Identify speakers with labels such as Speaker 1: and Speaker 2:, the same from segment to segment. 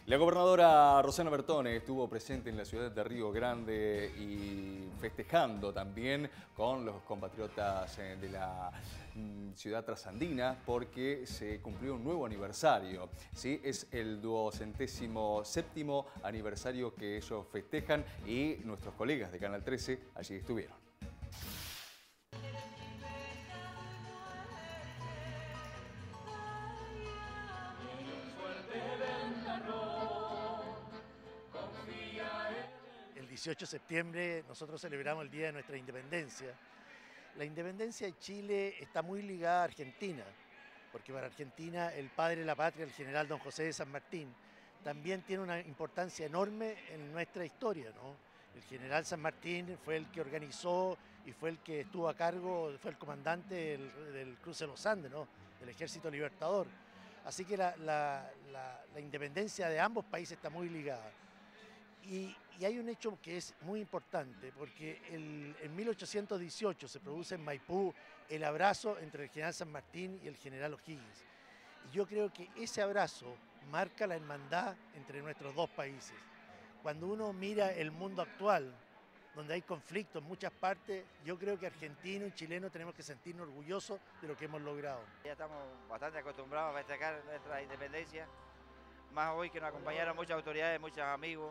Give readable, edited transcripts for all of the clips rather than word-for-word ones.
Speaker 1: La gobernadora Rosana Bertone estuvo presente en la ciudad de Río Grande y festejando también con los compatriotas de la ciudad trasandina porque se cumplió un nuevo aniversario. ¿Sí? Es el 207º aniversario que ellos festejan y nuestros colegas de Canal 13 allí estuvieron.
Speaker 2: El 18 de septiembre nosotros celebramos el Día de nuestra Independencia. La independencia de Chile está muy ligada a Argentina, porque para Argentina el padre de la patria, el general don José de San Martín, también tiene una importancia enorme en nuestra historia, ¿no? El general San Martín fue el que organizó y fue el que estuvo a cargo, fue el comandante del cruce de los Andes, ¿no? Del Ejército Libertador. Así que la independencia de ambos países está muy ligada. Y hay un hecho que es muy importante, porque en 1818 se produce en Maipú el abrazo entre el general San Martín y el general O'Higgins. Y yo creo que ese abrazo marca la hermandad entre nuestros dos países. Cuando uno mira el mundo actual, donde hay conflictos en muchas partes, yo creo que argentinos y chilenos tenemos que sentirnos orgullosos de lo que hemos logrado.
Speaker 3: Ya estamos bastante acostumbrados a festejar nuestra independencia, más hoy que nos acompañaron muchas autoridades, muchos amigos,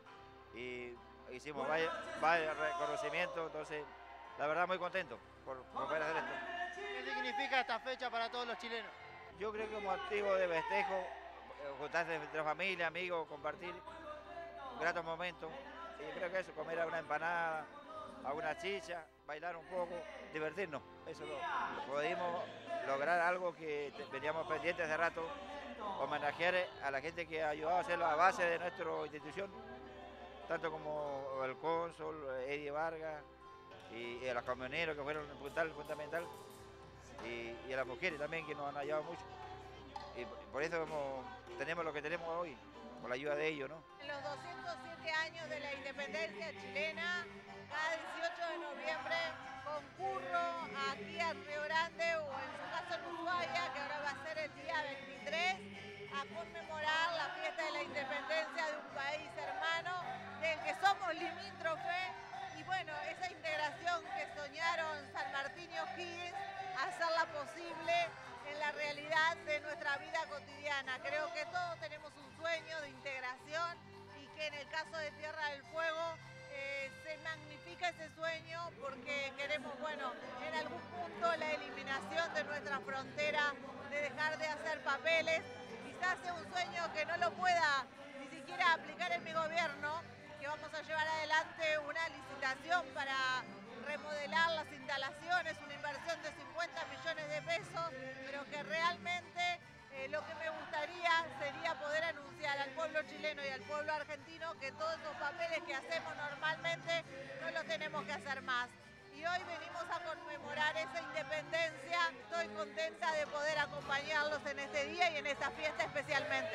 Speaker 3: y hicimos varios reconocimientos, entonces la verdad muy contento por poder hacer esto.
Speaker 4: ¿Qué significa esta fecha para todos los chilenos?
Speaker 3: Yo creo que como motivo de festejo, juntarse entre familia, amigos, compartir gratos momentos, y creo que eso, comer una empanada, alguna chicha, bailar un poco, divertirnos, eso lo pudimos lograr algo que veníamos pendientes hace rato, homenajear a la gente que ha ayudado a hacer la base de nuestra institución, tanto como el cónsul, Eddie Vargas, y a los camioneros que fueron fundamental, y a las mujeres también que nos han ayudado mucho. Y por eso tenemos lo que tenemos hoy, con la ayuda de ellos, ¿no?
Speaker 5: En los 207 años de la independencia chilena, cada 18 de noviembre concurro aquí a Río Grande o en su caso en Ushuaia, que ahora va a ser el día 23, a conmemorar la fiesta de la independencia de un país hermano, del que somos limítrofe, y bueno, esa integración que soñaron San Martín y O'Higgins, hacerla posible en la realidad de nuestra vida cotidiana. Creo que todos tenemos un sueño de integración y que en el caso de Tierra del Fuego se magnifica ese sueño porque queremos, bueno, en algún punto la eliminación de nuestra frontera, de dejar de hacer papeles. Quizás sea un sueño que no lo pueda ni siquiera aplicar en mi gobierno, que vamos a llevar adelante una licitación para remodelar las instalaciones, una inversión de 50 millones de pesos, pero que realmente lo que me gustaría sería poder anunciar al pueblo chileno y al pueblo argentino que todos esos papeles que hacemos normalmente no los tenemos que hacer más. Y hoy venimos a conmemorar esa independencia. Estoy contenta de poder acompañarlos en este día y en esta fiesta especialmente.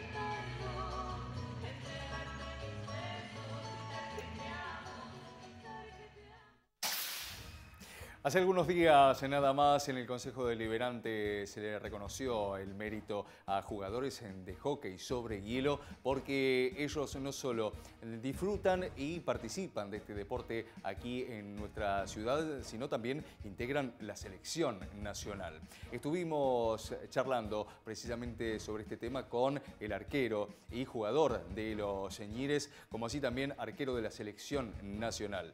Speaker 1: Hace algunos días, nada más, en el Consejo Deliberante se le reconoció el mérito a jugadores de hockey sobre hielo porque ellos no solo disfrutan y participan de este deporte aquí en nuestra ciudad, sino también integran la selección nacional. Estuvimos charlando precisamente sobre este tema con el arquero y jugador de los Ñires, como así también arquero de la selección nacional.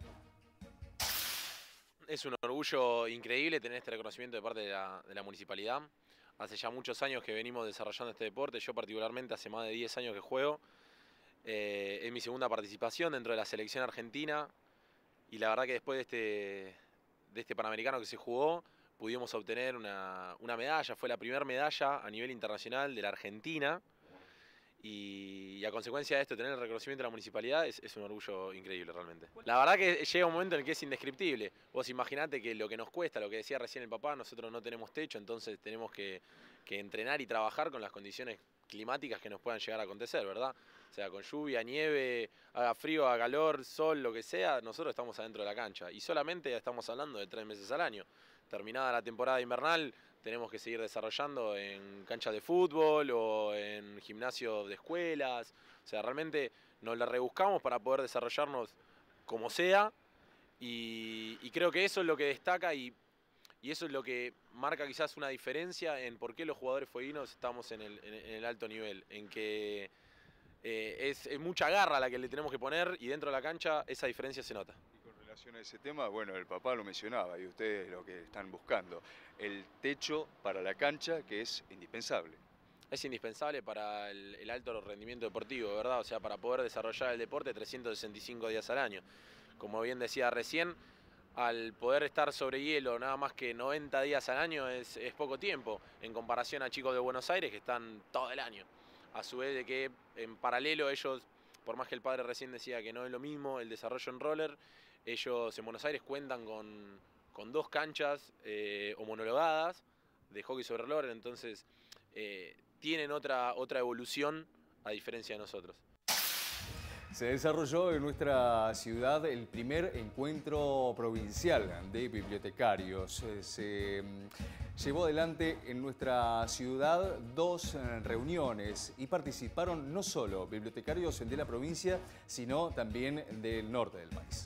Speaker 6: Es un orgullo increíble tener este reconocimiento de parte de la municipalidad. Hace ya muchos años que venimos desarrollando este deporte, yo particularmente hace más de 10 años que juego. Es mi segunda participación dentro de la selección argentina y la verdad que después de este Panamericano que se jugó, pudimos obtener una medalla, fue la primera medalla a nivel internacional de la Argentina. Y a consecuencia de esto, tener el reconocimiento de la municipalidad es un orgullo increíble realmente. La verdad que llega un momento en el que es indescriptible. Vos imaginate que lo que nos cuesta, lo que decía recién el papá, nosotros no tenemos techo, entonces tenemos que entrenar y trabajar con las condiciones climáticas que nos puedan llegar a acontecer, ¿verdad? O sea, con lluvia, nieve, haga frío, haga calor, sol, lo que sea, nosotros estamos adentro de la cancha. Y solamente estamos hablando de 3 meses al año. terminada la temporada invernal, tenemos que seguir desarrollando en canchas de fútbol o en gimnasios de escuelas. O sea, realmente nos la rebuscamos para poder desarrollarnos como sea, y creo que eso es lo que destaca y eso es lo que marca quizás una diferencia en por qué los jugadores fueguinos estamos en el alto nivel, en que es mucha garra la que le tenemos que poner, y dentro de la cancha esa diferencia se nota.
Speaker 7: Y con relación a ese tema, bueno, el papá lo mencionaba y ustedes lo que están buscando, el techo para la cancha, que es indispensable.
Speaker 6: Es indispensable para el alto rendimiento deportivo, ¿verdad? O sea, para poder desarrollar el deporte 365 días al año. Como bien decía recién, al poder estar sobre hielo nada más que 90 días al año es poco tiempo, en comparación a chicos de Buenos Aires que están todo el año. A su vez de que en paralelo ellos, por más que el padre recién decía que no es lo mismo el desarrollo en roller, ellos en Buenos Aires cuentan con 2 canchas homologadas de hockey sobre roller, entonces tienen otra evolución a diferencia de nosotros.
Speaker 1: Se desarrolló en nuestra ciudad el primer encuentro provincial de bibliotecarios. Se llevó adelante en nuestra ciudad 2 reuniones y participaron no solo bibliotecarios de la provincia, sino también del norte del país.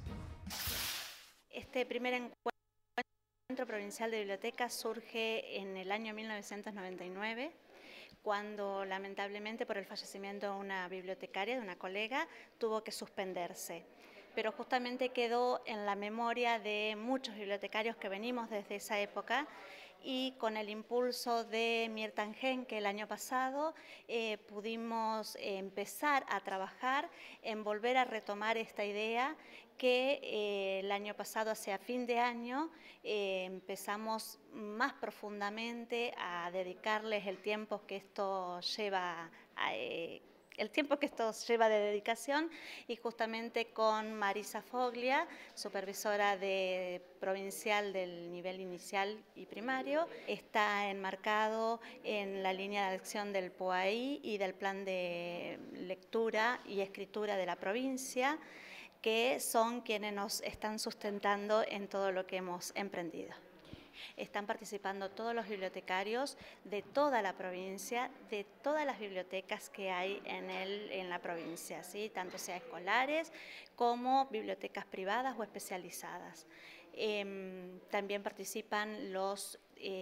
Speaker 8: Este primer encuentro provincial de bibliotecas surge en el año 1999, cuando lamentablemente por el fallecimiento de una bibliotecaria, de una colega, tuvo que suspenderse. Pero justamente quedó en la memoria de muchos bibliotecarios que venimos desde esa época, y con el impulso de Mirta Angén, que el año pasado pudimos empezar a trabajar en volver a retomar esta idea que el año pasado, hacia fin de año, empezamos más profundamente a dedicarles el tiempo que esto lleva de dedicación, y justamente con Marisa Foglia, supervisora provincial del nivel inicial y primario, está enmarcado en la línea de acción del POAI y del plan de lectura y escritura de la provincia, que son quienes nos están sustentando en todo lo que hemos emprendido. Están participando todos los bibliotecarios de toda la provincia, de todas las bibliotecas que hay en la provincia, ¿sí? Tanto sea escolares como bibliotecas privadas o especializadas. También participan los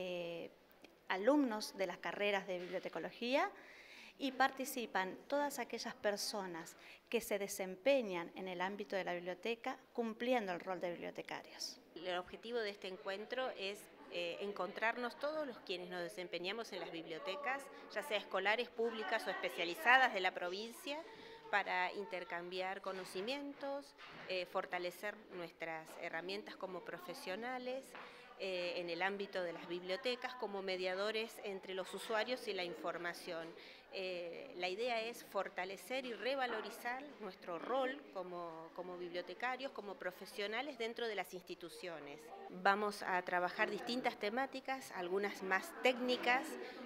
Speaker 8: alumnos de las carreras de bibliotecología, y participan todas aquellas personas que se desempeñan en el ámbito de la biblioteca cumpliendo el rol de bibliotecarios.
Speaker 9: El objetivo de este encuentro es encontrarnos todos los quienes nos desempeñamos en las bibliotecas, ya sea escolares, públicas o especializadas de la provincia, para intercambiar conocimientos, fortalecer nuestras herramientas como profesionales en el ámbito de las bibliotecas, como mediadores entre los usuarios y la información. La idea es fortalecer y revalorizar nuestro rol como bibliotecarios, como profesionales dentro de las instituciones. Vamos a trabajar distintas temáticas, algunas más técnicas,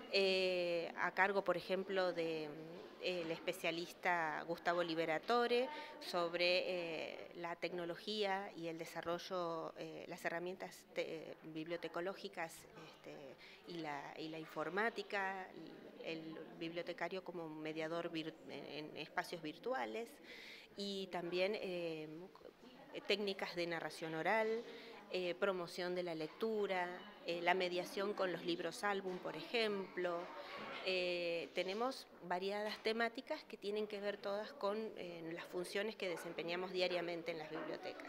Speaker 9: a cargo, por ejemplo, de el especialista Gustavo Liberatore, sobre la tecnología y el desarrollo, las herramientas bibliotecológicas y la informática, el bibliotecario como mediador en espacios virtuales, y también técnicas de narración oral, promoción de la lectura, la mediación con los libros álbum, por ejemplo. Tenemos variadas temáticas que tienen que ver todas con las funciones que desempeñamos diariamente en las bibliotecas.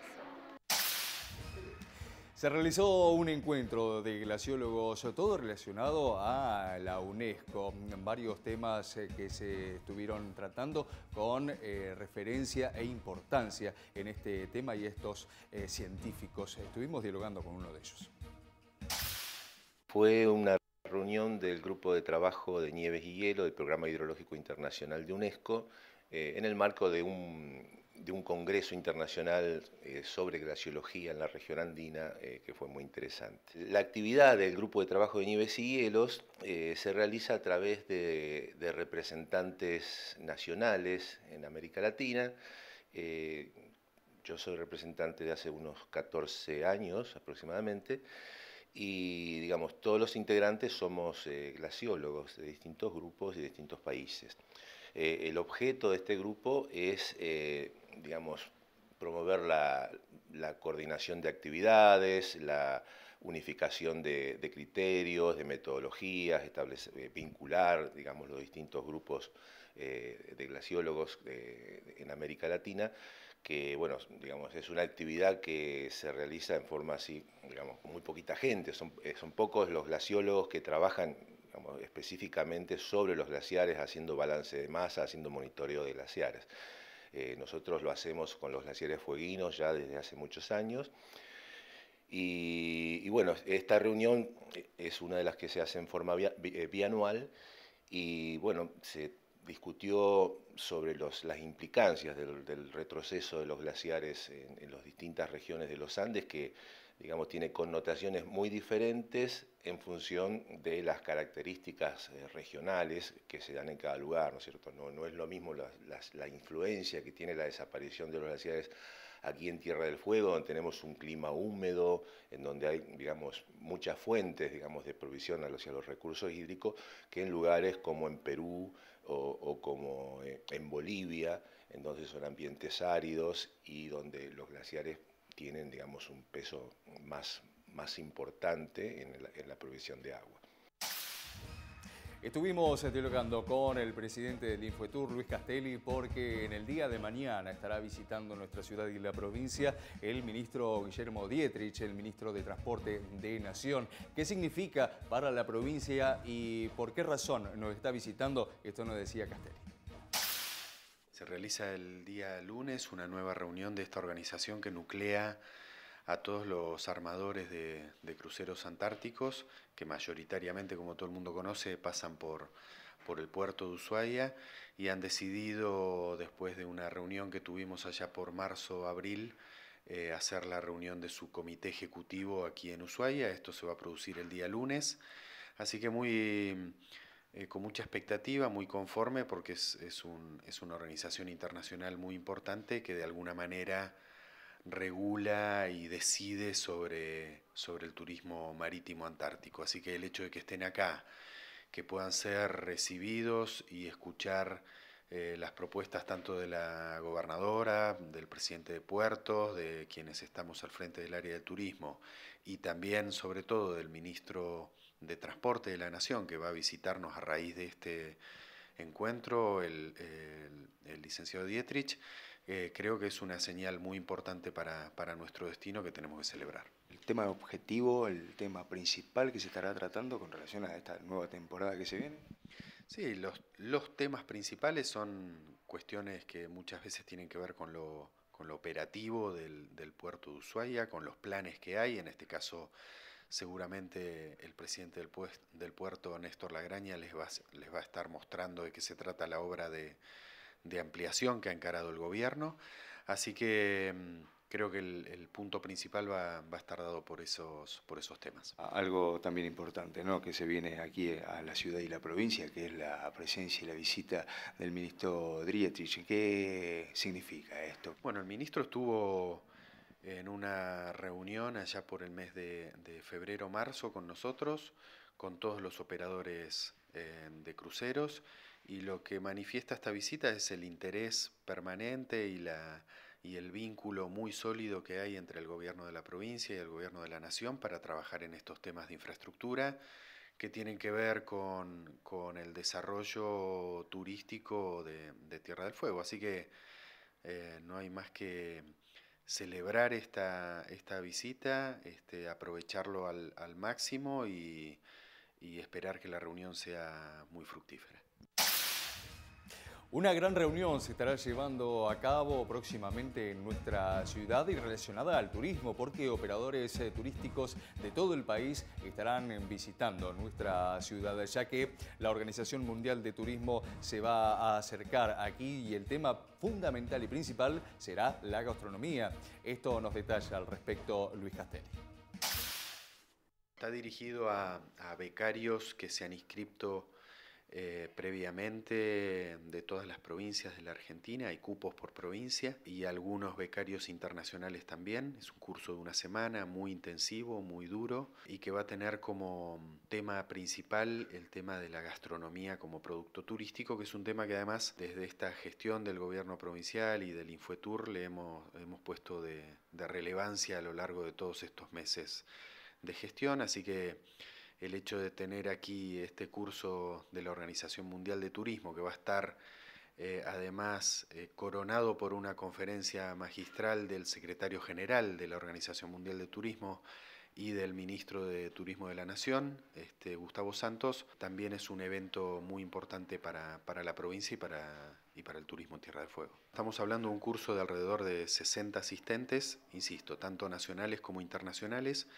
Speaker 1: Se realizó un encuentro de glaciólogos, todo relacionado a la UNESCO. Varios temas que se estuvieron tratando con referencia e importancia en este tema y estos científicos. Estuvimos dialogando con uno de ellos.
Speaker 10: Fue una reunión del Grupo de Trabajo de Nieves y Hielo del Programa Hidrológico Internacional de UNESCO en el marco de un congreso internacional sobre glaciología en la región andina, que fue muy interesante. La actividad del Grupo de Trabajo de Nieves y Hielos se realiza a través de representantes nacionales en América Latina. Yo soy representante de hace unos 14 años aproximadamente, y digamos, todos los integrantes somos glaciólogos de distintos grupos y de distintos países. El objeto de este grupo es, digamos, promover la coordinación de actividades, la unificación de criterios, de metodologías, vincular, digamos, los distintos grupos de glaciólogos en América Latina, que, bueno, digamos, es una actividad que se realiza en forma así, digamos, con muy poquita gente. Son pocos los glaciólogos que trabajan, digamos, específicamente sobre los glaciares, haciendo balance de masa, haciendo monitoreo de glaciares. Nosotros lo hacemos con los glaciares fueguinos ya desde hace muchos años. Y bueno, esta reunión es una de las que se hace en forma bianual y bueno, se discutió sobre las implicancias del retroceso de los glaciares en las distintas regiones de los Andes, que digamos tiene connotaciones muy diferentes en función de las características regionales que se dan en cada lugar, ¿no es cierto? No es lo mismo la influencia que tiene la desaparición de los glaciares aquí en Tierra del Fuego, donde tenemos un clima húmedo, en donde hay, digamos, muchas fuentes, digamos, de provisión hacia los recursos hídricos, que en lugares como en Perú o como en Bolivia, en donde son ambientes áridos y donde los glaciares tienen, digamos, un peso más importante en la provisión de agua.
Speaker 1: Estuvimos dialogando con el presidente del Infetur, Luis Castelli, porque en el día de mañana estará visitando nuestra ciudad y la provincia el ministro Guillermo Dietrich, el ministro de Transporte de Nación. ¿Qué significa para la provincia y por qué razón nos está visitando? Esto nos decía Castelli.
Speaker 11: Se realiza el día lunes una nueva reunión de esta organización que nuclea a todos los armadores de cruceros antárticos, que mayoritariamente, como todo el mundo conoce, pasan por el puerto de Ushuaia y han decidido, después de una reunión que tuvimos allá por marzo-abril, hacer la reunión de su comité ejecutivo aquí en Ushuaia. Esto se va a producir el día lunes, así que con mucha expectativa, muy conforme, porque es una organización internacional muy importante que de alguna manera regula y decide sobre el turismo marítimo antártico. Así que el hecho de que estén acá, que puedan ser recibidos y escuchar las propuestas tanto de la gobernadora, del presidente de puertos, de quienes estamos al frente del área de turismo y también, sobre todo, del ministro de Transporte de la Nación, que va a visitarnos a raíz de este encuentro, el licenciado Dietrich, creo que es una señal muy importante para nuestro destino que tenemos que celebrar.
Speaker 12: El tema objetivo, el tema principal que se estará tratando con relación a esta nueva temporada que se viene.
Speaker 11: Sí, los temas principales son cuestiones que muchas veces tienen que ver con lo operativo del puerto de Ushuaia, con los planes que hay. En este caso, seguramente el presidente del puerto, Néstor Lagraña, les va a estar mostrando de qué se trata la obra de ampliación que ha encarado el gobierno. Así que creo que el punto principal va a estar dado por esos temas.
Speaker 12: Algo también importante, ¿no?, que se viene aquí a la ciudad y la provincia, que es la presencia y la visita del ministro Dietrich. ¿Qué significa esto?
Speaker 11: Bueno, el ministro estuvo en una reunión allá por el mes de febrero-marzo con nosotros, con todos los operadores de cruceros, y lo que manifiesta esta visita es el interés permanente y el vínculo muy sólido que hay entre el gobierno de la provincia y el gobierno de la nación para trabajar en estos temas de infraestructura que tienen que ver con el desarrollo turístico de Tierra del Fuego. Así que no hay más que celebrar esta visita, aprovecharlo al máximo y esperar que la reunión sea muy fructífera.
Speaker 1: Una gran reunión se estará llevando a cabo próximamente en nuestra ciudad y relacionada al turismo, porque operadores turísticos de todo el país estarán visitando nuestra ciudad, ya que la Organización Mundial de Turismo se va a acercar aquí y el tema fundamental y principal será la gastronomía. Esto nos detalla al respecto Luis Castelli.
Speaker 11: Está dirigido a becarios que se han inscrito previamente de todas las provincias de la Argentina, hay cupos por provincia y algunos becarios internacionales también. Es un curso de una semana muy intensivo, muy duro y que va a tener como tema principal el tema de la gastronomía como producto turístico, que es un tema que además desde esta gestión del gobierno provincial y del Infotur le hemos puesto de relevancia a lo largo de todos estos meses de gestión, así que el hecho de tener aquí este curso de la Organización Mundial de Turismo, que va a estar además coronado por una conferencia magistral del secretario general de la Organización Mundial de Turismo y del ministro de Turismo de la Nación, Gustavo Santos, también es un evento muy importante para la provincia y para el turismo en Tierra del Fuego. Estamos hablando de un curso de alrededor de 60 asistentes, insisto, tanto nacionales como internacionales,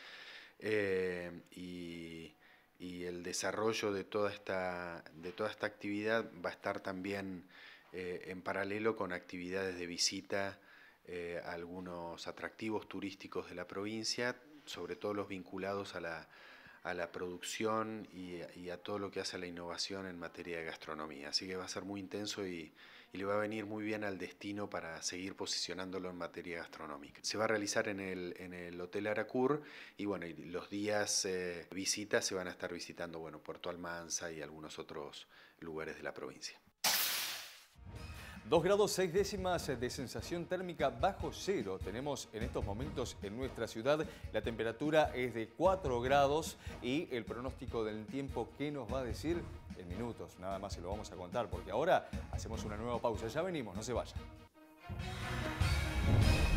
Speaker 11: y el desarrollo de toda esta actividad va a estar también en paralelo con actividades de visita a algunos atractivos turísticos de la provincia, sobre todo los vinculados a la producción y a todo lo que hace a la innovación en materia de gastronomía. Así que va a ser muy intenso y le va a venir muy bien al destino para seguir posicionándolo en materia gastronómica. Se va a realizar en el Hotel Aracur y bueno, y los días visitas se van a estar visitando Puerto Almanza y algunos otros lugares de la provincia.
Speaker 1: 2 grados 6 décimas de sensación térmica bajo cero tenemos en estos momentos en nuestra ciudad. La temperatura es de 4 grados y el pronóstico del tiempo, ¿qué nos va a decir? En minutos, nada más se lo vamos a contar porque ahora hacemos una nueva pausa. Ya venimos, no se vayan.